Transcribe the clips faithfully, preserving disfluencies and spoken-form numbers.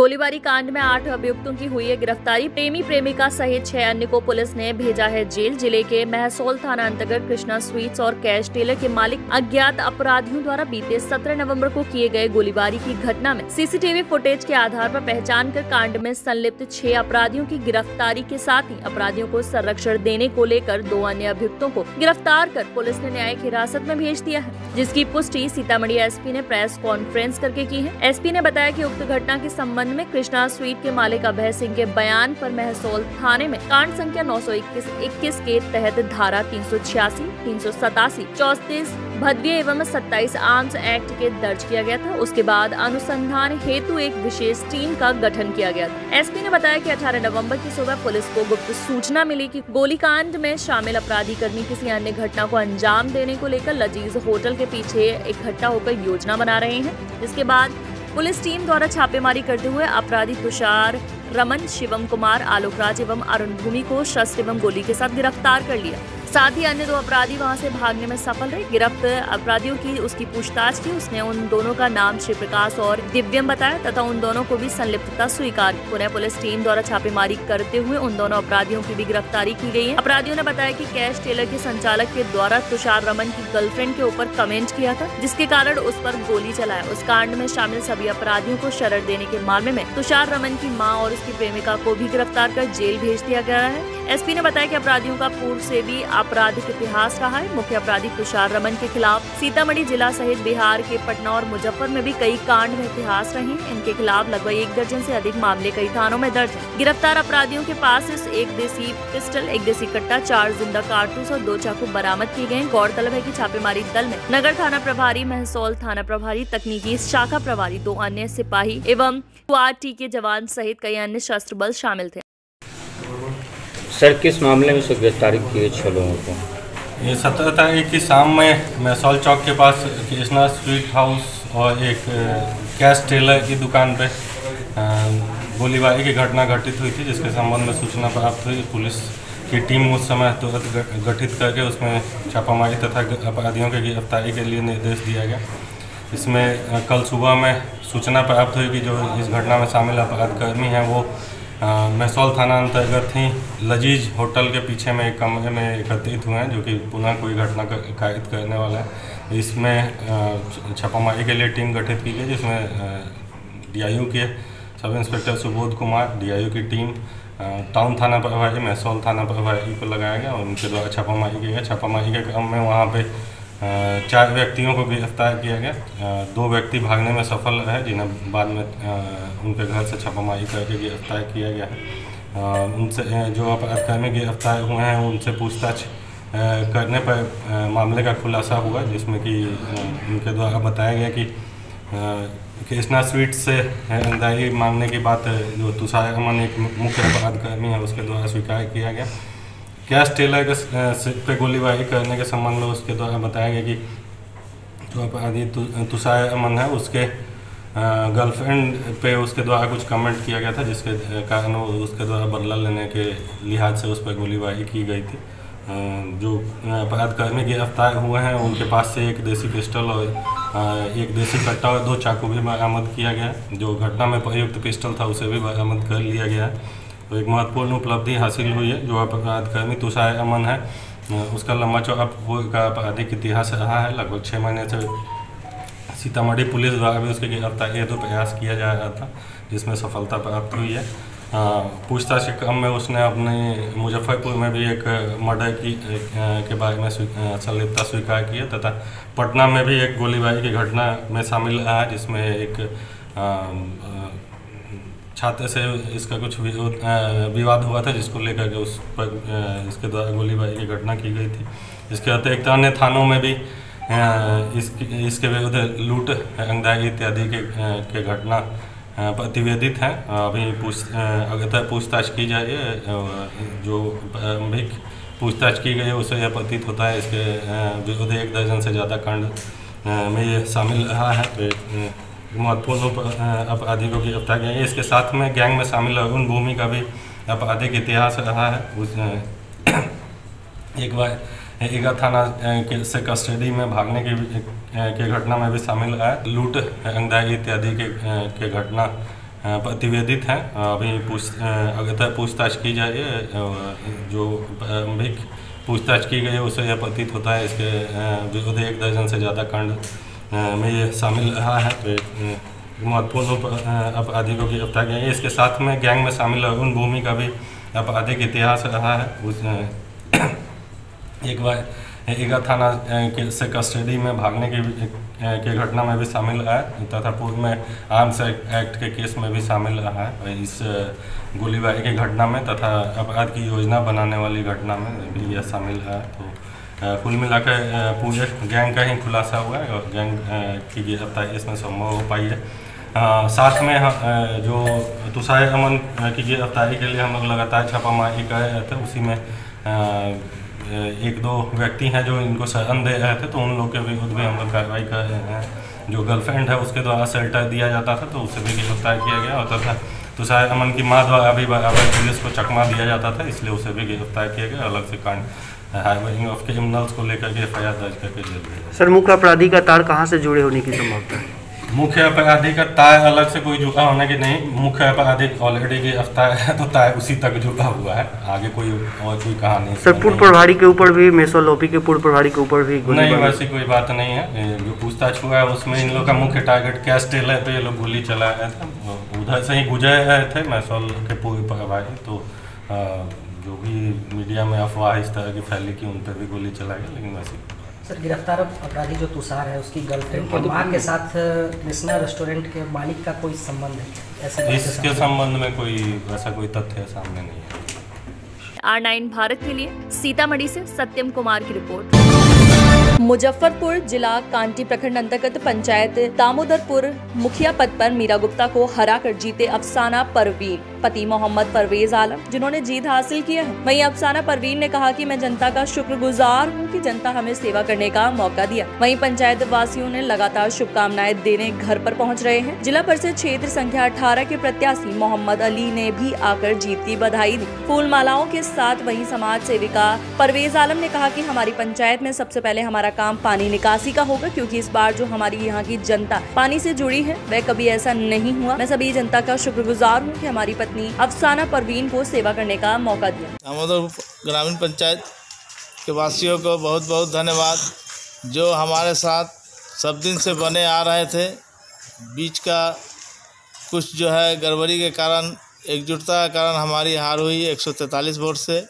गोलीबारी कांड में आठ अभियुक्तों की हुई है गिरफ्तारी। प्रेमी प्रेमिका सहित छह अन्य को पुलिस ने भेजा है जेल। जिले के महसौल थाना अंतर्गत कृष्णा स्वीट्स और कैश टेलर के मालिक अज्ञात अपराधियों द्वारा बीते सत्रह नवंबर को किए गए गोलीबारी की घटना में सीसीटीवी फुटेज के आधार पर पहचान कर कांड में संलिप्त छह अपराधियों की गिरफ्तारी के साथ ही अपराधियों को संरक्षण देने को लेकर दो अन्य अभियुक्तों को गिरफ्तार कर पुलिस ने न्यायिक हिरासत में भेज दिया है, जिसकी पुष्टि सीतामढ़ी एसपी ने प्रेस कॉन्फ्रेंस करके की है। एसपी ने बताया कि उक्त घटना के संबंध में कृष्णा स्वीट के मालिक अभय सिंह के बयान पर महसौल थाने में कांड संख्या नौ सौ इक्कीस इक्कीस के तहत धारा तीन सौ छियासी, तीन सौ सतासी, चौतीस भद्य एवं सत्ताईस आर्म्स एक्ट के दर्ज किया गया था। उसके बाद अनुसंधान हेतु एक विशेष टीम का गठन किया गया था। एसपी ने बताया कि अठारह नवंबर की सुबह पुलिस को गुप्त सूचना मिली कि गोलीकांड में शामिल अपराधी कर्मी किसी अन्य घटना को अंजाम देने को लेकर लजीज होटल के पीछे इकट्ठा होकर योजना बना रहे हैं। जिसके बाद पुलिस टीम द्वारा छापेमारी करते हुए अपराधी तुषार रमन, शिवम कुमार, आलोक राज एवं अरुण भूमि को शस्त्र एवं गोली के साथ गिरफ्तार कर लिया। साथ ही अन्य दो अपराधी वहां से भागने में सफल रहे। गिरफ्त अपराधियों की उसकी पूछताछ की। उसने उन दोनों का नाम श्री प्रकाश और दिव्यम बताया तथा उन दोनों को भी संलिप्तता स्वीकार। पुनः पुलिस टीम द्वारा छापेमारी करते हुए उन दोनों अपराधियों की भी गिरफ्तारी की गई है। अपराधियों ने बताया कि कैश टेलर के संचालक के द्वारा तुषार रमन की गर्लफ्रेंड के ऊपर कमेंट किया था, जिसके कारण उस पर गोली चलाया। उस कांड में शामिल सभी अपराधियों को शरण देने के मामले में तुषार रमन की मां और उसकी प्रेमिका को भी गिरफ्तार कर जेल भेज दिया गया है। एसपी ने बताया कि अपराधियों का पूर्व से भी आपराधिक इतिहास रहा है। मुख्य अपराधी तुषार रमन के खिलाफ सीतामढ़ी जिला सहित बिहार के पटना और मुजफ्फर में भी कई कांड में इतिहास रहे हैं। इनके खिलाफ लगभग एक दर्जन से अधिक मामले कई थानों में दर्ज हैं। गिरफ्तार अपराधियों के पास एक देसी पिस्टल, एक देसी कट्टा, चार जिंदा कारतूस और दो चाकू बरामद किए गए। गौरतलब है कि छापेमारी दल में नगर थाना प्रभारी, महसौल थाना प्रभारी, तकनीकी शाखा प्रभारी, दो अन्य सिपाही एवं क्वार्टी के जवान सहित कई अन्य शस्त्र बल शामिल थे। सर, किस मामले में से गिरफ्तारी किए छह लोगों को? ये सत्रह तारीख की शाम में महसौल चौक के पास कृष्णा स्वीट हाउस और एक कैश टेलर की दुकान पे गोलीबारी की घटना घटित हुई थी, जिसके संबंध में सूचना प्राप्त हुई। पुलिस की टीम उस समय तुरंत गठित करके उसमें छापामारी तथा अपराधियों की गिरफ्तारी के लिए निर्देश दिया गया। इसमें कल सुबह में सूचना प्राप्त हुई कि जो इस घटना में शामिल अपराधकर्मी हैं वो महसौल थाना अंतर्गत ही लजीज होटल के पीछे में एक कमरे में एकत्रित हुए हैं, जो कि पुनः कोई घटना कारित करने वाला है। इसमें छापामारी के लिए टीम गठित की गई, जिसमें डीआईयू के sub inspector Subodh Kumar, DIU की टीम, टाउन थाना प्रभारी, महसौल थाना प्रभारी को लगाया गया और उनके द्वारा छापामारी की गई। छापामारी के क्रम में वहाँ पे चार व्यक्तियों को गिरफ्तार किया गया। दो व्यक्ति भागने में सफल रहे, जिन्हें बाद में उनके घर से छापामारी करके गिरफ्तार किया गया है। उनसे जो अपराधकर्मी गिरफ्तार हुए हैं उनसे पूछताछ करने पर मामले का खुलासा हुआ, जिसमें कि उनके द्वारा बताया गया कि कृष्णा स्वीट से रंगदारी मांगने की बात जो तुषार रमन एक मुख्य अपराधकर्मी है उसके द्वारा स्वीकार किया गया। कैश टेलर के सिर पे गोलीबारी करने के संबंध में उसके द्वारा बताया गया कि जो अपराधी तुषार रमन है उसके गर्लफ्रेंड पे उसके द्वारा कुछ कमेंट किया गया था, जिसके कारण वो उसके द्वारा बदला लेने के लिहाज से उस पर गोलीबारी की गई थी। जो अपराधकर्मी गिरफ्तार हुए हैं उनके पास से एक देसी पिस्टल और एक देसी कट्टा और दो चाकू भी बरामद किया गया। जो घटना में प्रयुक्त पिस्टल था उसे भी बरामद कर लिया गया है। तो एक महत्वपूर्ण उपलब्धि हासिल हुई है। जो अपराधकर्मी तुषार रमन है उसका लंबा चौड़ा का आपराधिक इतिहास रहा है। लगभग छः महीने से सीतामढ़ी पुलिस द्वारा भी उसके गिरफ्तारी हेतु प्रयास किया जा रहा था, जिसमें सफलता प्राप्त हुई है। पूछताछ के क्रम में उसने अपने मुजफ्फरपुर में भी एक मर्डर की के बारे में संलिप्तता स्वीकार की है तथा पटना में भी एक गोलीबारी की घटना में शामिल रहा है, जिसमें एक छात्र से इसका कुछ विवाद हुआ था, जिसको लेकर के उस पर इसके द्वारा गोलीबारी की घटना की गई थी। इसके अतिरिक्त अन्य थानों में भी इसके इसके विरुद्ध लूट, रंगदारी इत्यादि के के घटना प्रतिवेदित हैं। अभी पूछ अगर पूछताछ की जा रही है। जो प्रारंभिक पूछताछ की गई है उससे यह प्रतीत होता है इसके विरुद्ध एक दर्जन से ज़्यादा कांड में ये शामिल रहा है। महत्वपूर्ण अपराधी को गिरफ्तार किया है। इसके साथ में गैंग में शामिल अरुण भूमि का भी आपराधिक इतिहास रहा है। उस एक बार ईगा थाना के से कस्टडी में भागने की के घटना में भी शामिल रहा है। लूट, रंगदारी इत्यादि के के घटना प्रतिवेदित हैं। अभी पूछ अगर पूछताछ की जाए, जो अभी पूछताछ की गई है उसे यह प्रतीत होता है इसके विरुद्ध एक दर्जन से ज़्यादा कांड में ये शामिल रहा है। तो महत्वपूर्ण आपराधिकों की गिरफ्तार की है। इसके साथ में गैंग में शामिल अरुण भूमि का भी आपराधिक इतिहास रहा है। उस एक बार ईगा थाना के से कस्टडी में भागने की के घटना में भी शामिल रहा है तथा पूर्व में आर्म्स एक्ट के केस में भी शामिल रहा है। इस गोलीबारी की घटना में तथा अपराध की योजना बनाने वाली घटना में भी यह शामिल रहा है। तो कुल मिलाकर पूरे गैंग का ही खुलासा हुआ है और गैंग की गिरफ्तारी इसमें संभव हो पाई है। आ, साथ में आ, जो तुषार अमन की गिरफ्तारी के लिए हम लोग लगातार छापामारी कर रहे थे, उसी में आ, एक दो व्यक्ति हैं जो इनको शरण दे रहे थे, तो उन लोग के विरुद्ध भी हम लोग कार्रवाई कर रहे हैं। जो गर्लफ्रेंड है उसके द्वारा शेल्टर दिया जाता था तो उसे भी गिरफ्तार किया गया और तथा तुषार अमन की माँ द्वारा अभी बराबर पुलिस को चकमा दिया जाता था, इसलिए उसे भी गिरफ्तार किया गया। अलग से कांड हार्बरिंग ऑफ क्रिमिनल्स को लेकर के एफ आई आर दर्ज करके जेल भेजा। सर, मुख्य अपराधी का तार कहाँ से जुड़े होने की संभावना है? मुख्य अपराधी का तार अलग से कोई जुड़ा होने की नहीं, मुख्य अपराधी ऑलरेडी गिरफ्तार है तो तार उसी तक जुड़ा हुआ है, आगे कोई और कोई कहानी। सर, पूर्व प्रभारी के ऊपर भी, मेसोलोपी के पूर्व प्रभारी के ऊपर भी नहीं, वैसी कोई बात नहीं है। जो पूछताछ हुआ है उसमें इन लोग का मुख्य टारगेट कैश टेलर पे ये लोग गोली चला रहे थे, उधर से ही गुजर रहे थे मैसोल के पूर्व प्रभारी। तो जो भी मीडिया में अफवाह इस तरह की फैली कि उन पर भी गोली चला गया, लेकिन वैसे। सर, गिरफ्तार अपराधी जो तुषार है उसकी गर्लफ्रेंड की मां के साथ कृष्णा रेस्टोरेंट के मालिक का कोई संबंध है? ऐसा इसके संबंध में कोई वैसा कोई तथ्य सामने नहीं है। आर नाइन भारत के लिए सीतामढ़ी से सत्यम कुमार की रिपोर्ट। मुजफ्फरपुर जिला कांटी प्रखंड अंतर्गत पंचायत दामोदरपुर मुखिया पद पर मीरा गुप्ता को हराकर जीते अफसाना परवीन पति मोहम्मद परवेज आलम, जिन्होंने जीत हासिल की है। वहीं अफसाना परवीन ने कहा कि मैं जनता का शुक्रगुजार हूं कि जनता हमें सेवा करने का मौका दिया। वहीं पंचायत वासियों ने लगातार शुभकामनाएं देने घर पर पहुंच रहे हैं। जिला परिषद क्षेत्र संख्या अठारह के प्रत्याशी मोहम्मद अली ने भी आकर जीत की बधाई दी। फूल मालाओं के साथ वहीं समाज सेविका परवेज आलम ने कहा कि हमारी पंचायत में सबसे पहले हमारा काम पानी निकासी का होगा, क्योंकि इस बार जो हमारी यहाँ की जनता पानी से जुड़ी है वह कभी ऐसा नहीं हुआ। मैं सभी जनता का शुक्रगुजार हूँ कि हमारी पत्नी अफसाना परवीन को सेवा करने का मौका दिया। दामोदरपुर ग्रामीण पंचायत के वासियों को बहुत बहुत धन्यवाद, जो हमारे साथ सब दिन से बने आ रहे थे। बीच का कुछ जो है गड़बड़ी के कारण, एकजुटता के कारण हमारी हार हुई एक सौ तैंतालीस वोट से।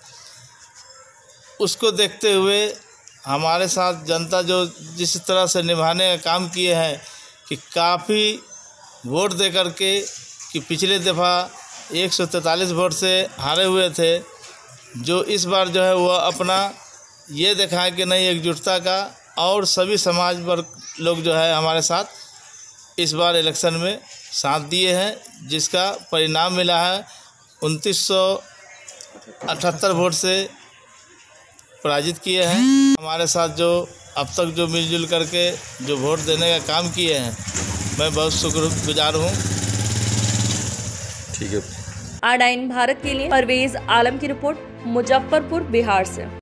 उसको देखते हुए हमारे साथ जनता जो जिस तरह से निभाने का काम किए हैं कि काफ़ी वोट दे कर के कि पिछले दफ़ा एक सौ तैंतालीस वोट से हारे हुए थे, जो इस बार जो है वह अपना ये दिखाए कि नहीं एकजुटता का, और सभी समाज वर्ग लोग जो है हमारे साथ इस बार इलेक्शन में साथ दिए हैं, जिसका परिणाम मिला है उनतीस सौ अठहत्तर वोट से पराजित किए हैं। हमारे साथ जो अब तक जो मिलजुल करके जो वोट देने का काम किए हैं, मैं बहुत शुक्रगुजार हूँ। ठीक है। आर नाइन भारत के लिए परवेज आलम की रिपोर्ट, मुजफ्फरपुर बिहार से।